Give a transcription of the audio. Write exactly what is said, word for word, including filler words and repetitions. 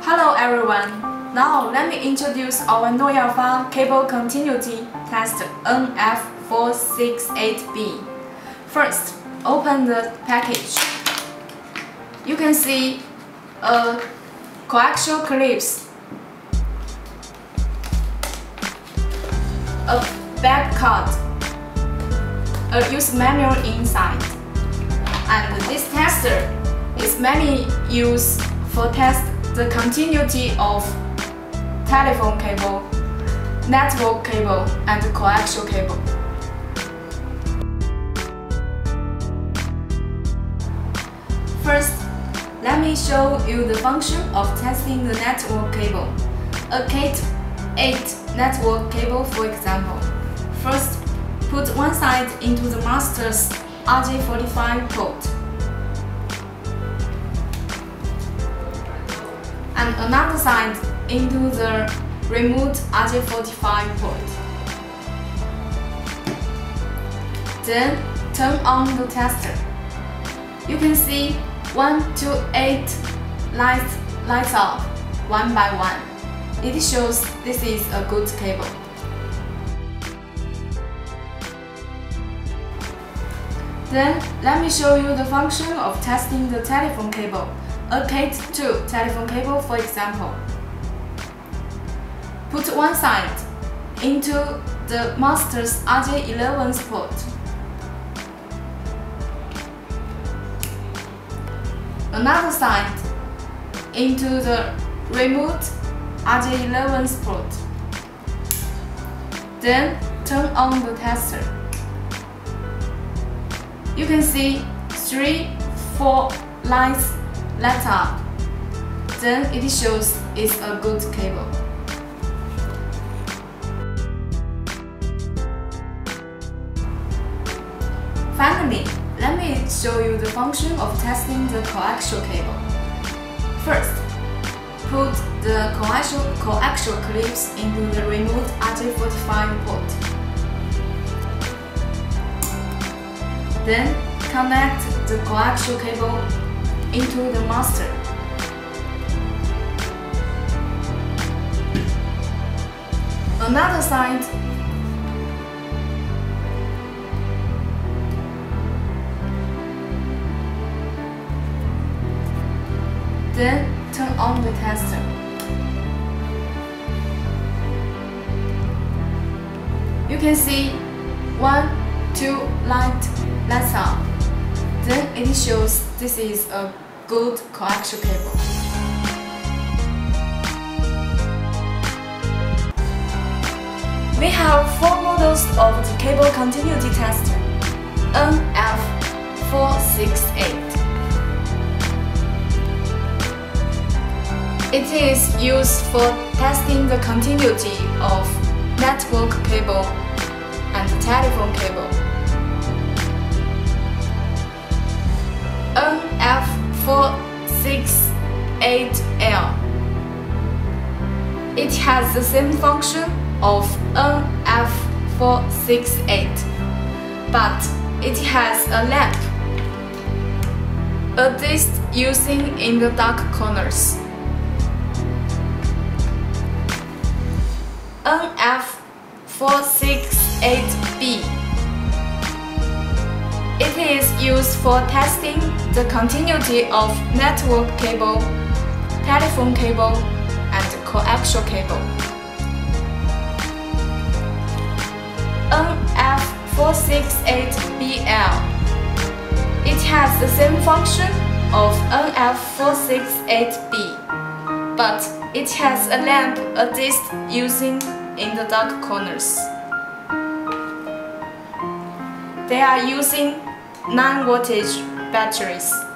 Hello everyone. Now let me introduce our NOYAFA cable continuity test N F four six eight B. First, open the package. You can see a coaxial clips, a back cut, a use manual inside, and this tester is mainly used for test the continuity of telephone cable, network cable, and coaxial cable. First, let me show you the function of testing the network cable. A Cat eight network cable, for example. First, put one side into the master's R J forty-five port, and another side into the remote R J forty-five port. Then turn on the tester. You can see one to eight lights lights up one by one. It shows this is a good cable. Then let me show you the function of testing the telephone cable. A Cat two telephone cable, for example. Put one side into the master's R J eleven port. Another side into the remote R J eleven port. Then turn on the tester. You can see three, four lights light up. Then it shows it's a good cable. Finally, let me show you the function of testing the coaxial cable. First, put the coaxial, coaxial clips into the remote R J forty-five port. Then connect the coaxial cable into the master. Another side. Then turn on the tester. You can see one, two light lights up. Then it shows this is a good coaxial cable. We have four models of the cable continuity tester N F four six eight. It is used for testing the continuity of network cable and telephone cable. N F four six eight L. It has the same function of N F four six eight, but it has a lamp, a disc using in the dark corners. N F four six eight B. It is used for testing the continuity of network cable, telephone cable, and coaxial cable. N F four six eight B L. It has the same function of N F four six eight B, but it has a lamp, a disc using in the dark corners. They are using nine voltage batteries.